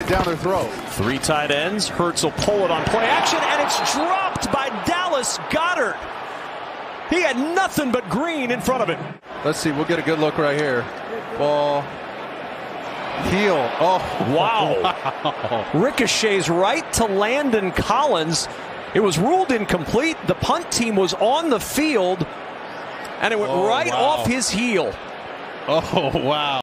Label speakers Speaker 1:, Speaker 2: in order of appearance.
Speaker 1: down their throat.
Speaker 2: 3 tight ends. Hurts will pull it on play action, and it's dropped by Dallas Goedert. He had nothing but green in front of him.
Speaker 1: Let's see. We'll get a good look right here. Ball. Heel. Oh,
Speaker 2: wow.
Speaker 1: Wow.
Speaker 2: Ricochets right to Landon Collins. It was ruled incomplete. The punt team was on the field, and it went right off his heel.
Speaker 1: Oh, wow.